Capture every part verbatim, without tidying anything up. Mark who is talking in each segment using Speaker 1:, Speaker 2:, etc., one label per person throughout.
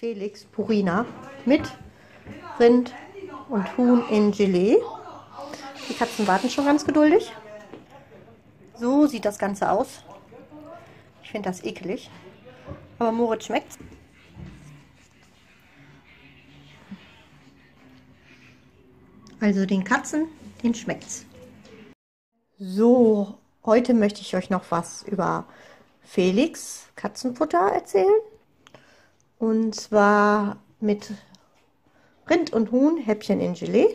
Speaker 1: Felix Purina mit Rind und Huhn in Gelee. Die Katzen warten schon ganz geduldig. So sieht das Ganze aus. Ich finde das ekelig, aber Moritz schmeckt's. Also den Katzen, den schmeckt's. So, heute möchte ich euch noch was über Felix Katzenfutter erzählen. Und zwar mit Rind und Huhn, Häppchen in Gelee.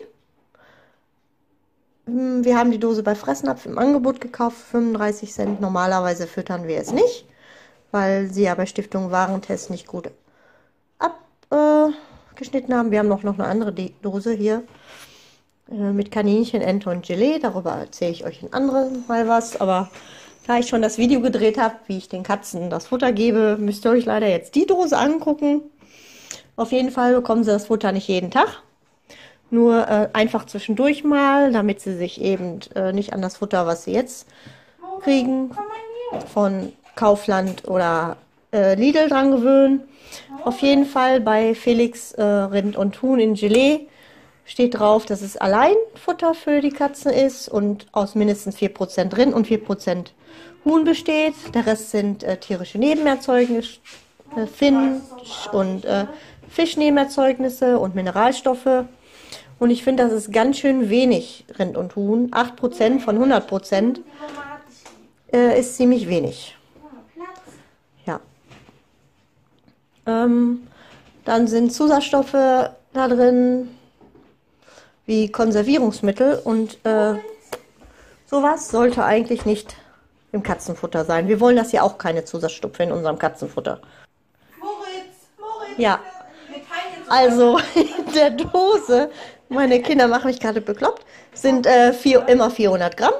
Speaker 1: Wir haben die Dose bei Fressnapf im Angebot gekauft, fünfunddreißig Cent. Normalerweise füttern wir es nicht, weil sie ja bei Stiftung Warentest nicht gut abgeschnitten äh, haben. Wir haben noch, noch eine andere Dose hier äh, mit Kaninchen, Ente und Gelee. Darüber erzähle ich euch ein anderes Mal was. Aber da ich schon das Video gedreht habe, wie ich den Katzen das Futter gebe, müsst ihr euch leider jetzt die Dose angucken. Auf jeden Fall bekommen sie das Futter nicht jeden Tag. Nur äh, einfach zwischendurch mal, damit sie sich eben äh, nicht an das Futter, was sie jetzt kriegen, von Kaufland oder äh, Lidl dran gewöhnen. Auf jeden Fall bei Felix äh, Rind und Huhn in Gelee steht drauf, dass es Alleinfutter für die Katzen ist und aus mindestens vier Prozent Rind und vier Prozent Huhn besteht. Der Rest sind äh, tierische Nebenerzeugnisse, äh, Fisch- und äh, Fischnebenerzeugnisse und Mineralstoffe. Und ich finde, das ist ganz schön wenig Rind und Huhn. acht Prozent von hundert Prozent äh, ist ziemlich wenig. Ja. Ähm, dann sind Zusatzstoffe da drin, wie Konservierungsmittel. Und äh, sowas sollte eigentlich nicht im Katzenfutter sein. Wir wollen das ja auch keine Zusatzstoffe in unserem Katzenfutter.
Speaker 2: Moritz, Moritz.
Speaker 1: Ja. Also in der Dose, meine Kinder machen mich gerade bekloppt, sind äh, vier, immer vierhundert Gramm.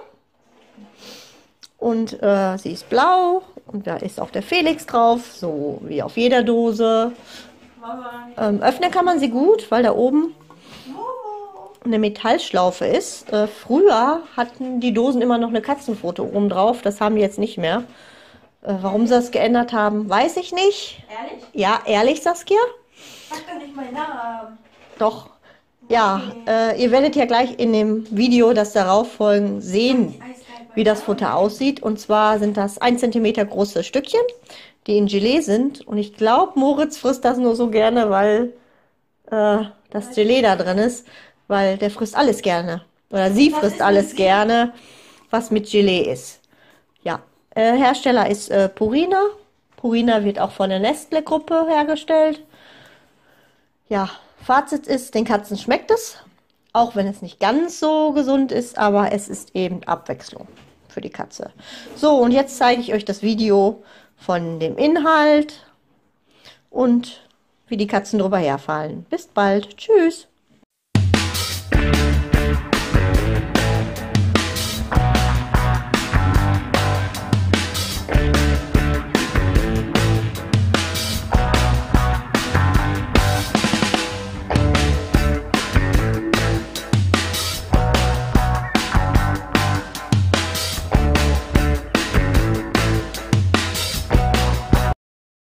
Speaker 1: Und äh, sie ist blau und da ist auch der Felix drauf, so wie auf jeder Dose. Ähm, öffnen kann man sie gut, weil da oben eine Metallschlaufe ist. Äh, früher hatten die Dosen immer noch eine Katzenfoto oben drauf, das haben die jetzt nicht mehr. Äh, warum sie das geändert haben, weiß ich nicht.
Speaker 2: Ehrlich?
Speaker 1: Ja, ehrlich, Saskia?
Speaker 2: Sag doch nicht meinen Namen.
Speaker 1: Doch. Ja, äh, ihr werdet ja gleich in dem Video, das darauf folgen, sehen, wie das Futter aussieht. Und zwar sind das ein Zentimeter große Stückchen, die in Gelee sind. Und ich glaube, Moritz frisst das nur so gerne, weil äh, das Gelee da drin ist. Weil der frisst alles gerne. Oder sie frisst alles gerne, was mit Gelee ist. Ja, äh, Hersteller ist äh, Purina. Purina wird auch von der Nestle-Gruppe hergestellt. Ja, Fazit ist, den Katzen schmeckt es, auch wenn es nicht ganz so gesund ist, aber es ist eben Abwechslung für die Katze. So, und jetzt zeige ich euch das Video von dem Inhalt und wie die Katzen drüber herfallen. Bis bald. Tschüss.